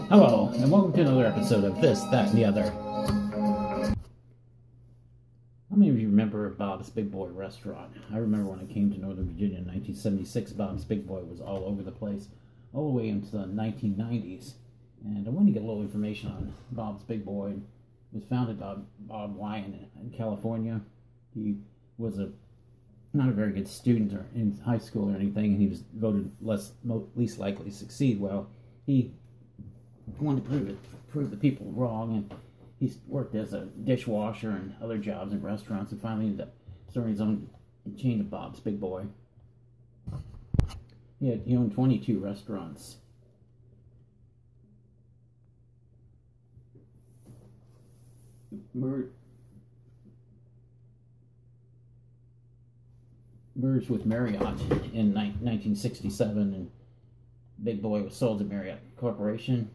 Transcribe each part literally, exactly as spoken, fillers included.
Hello, and welcome to another episode of This, That, and the Other. How many of you remember Bob's Big Boy restaurant? I remember when I came to Northern Virginia in nineteen seventy-six, Bob's Big Boy was all over the place, all the way into the nineteen nineties. And I wanted to get a little information on Bob's Big Boy. It was founded by Bob Wyan in California. He was a not a very good student or in high school or anything, and he was voted less mo least likely to succeed. Well, he wanted to prove it, prove the people wrong, and he worked as a dishwasher and other jobs in restaurants, and finally ended up starting his own chain of Bob's Big Boy. He, had, he owned twenty-two restaurants. Mer merged with Marriott in nineteen sixty-seven, and Big Boy was sold to Marriott Corporation.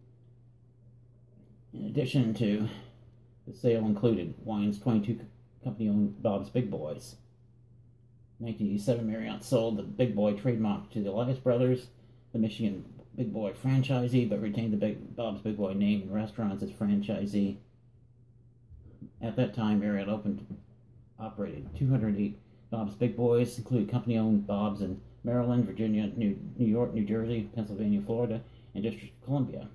In addition to the sale included Wyan's twenty-two company-owned Bob's Big Boys. In nineteen eighty-seven, Marriott sold the Big Boy trademark to the Elias Brothers, the Michigan Big Boy franchisee, but retained the Big Bob's Big Boy name and restaurants as franchisee. At that time, Marriott opened, operated two hundred eight Bob's Big Boys, including company-owned Bob's in Maryland, Virginia, New, New York, New Jersey, Pennsylvania, Florida, and District of Columbia.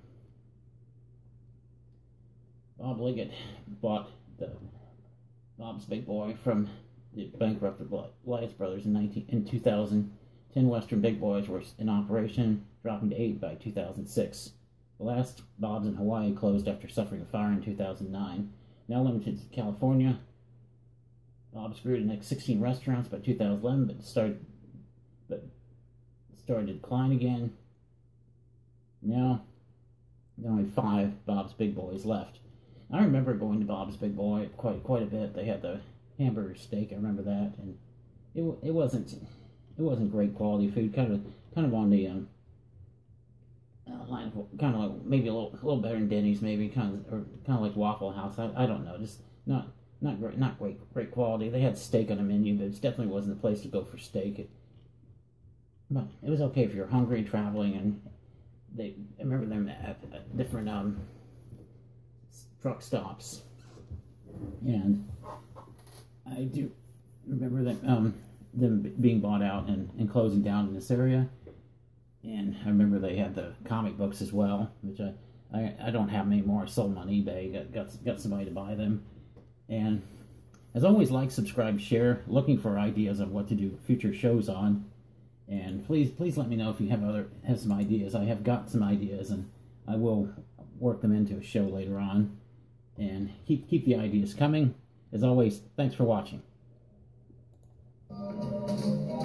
Bob Liggett bought the Bob's Big Boy from the bankrupted Elias Brothers in, nineteen, in two thousand. Ten Western Big Boys were in operation, dropping to eight by two thousand six. The last Bob's in Hawaii closed after suffering a fire in two thousand nine. Now limited to California, Bob's grew to the next sixteen restaurants by two thousand eleven, but started, but started to decline again. Now, there are only five Bob's Big Boys left. I remember going to Bob's Big Boy quite quite a bit. They had the hamburger steak. I remember that, and it it wasn't it wasn't great quality food. Kind of kind of on the um, uh, line of kind of like maybe a little a little better than Denny's, maybe kind of or kind of like Waffle House. I I don't know, just not not great not great great quality. They had steak on the menu, but it definitely wasn't the place to go for steak. It, but it was okay if you're hungry traveling, and they I remember them at, at different um. truck stops, and I do remember them um, them being bought out and, and closing down in this area. And I remember they had the comic books as well, which I I, I don't have them anymore. I sold them on eBay. Got got got somebody to buy them. And as always, like, subscribe, share. Looking for ideas of what to do future shows on. And please please let me know if you have other have some ideas. I have got some ideas, and I will work them into a show later on. And keep keep the ideas coming. As always, thanks for watching.